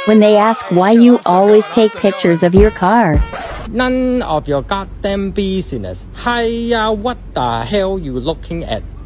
when they ask why you always take pictures of your car. None of your goddamn business. Hiya, what the hell you looking at?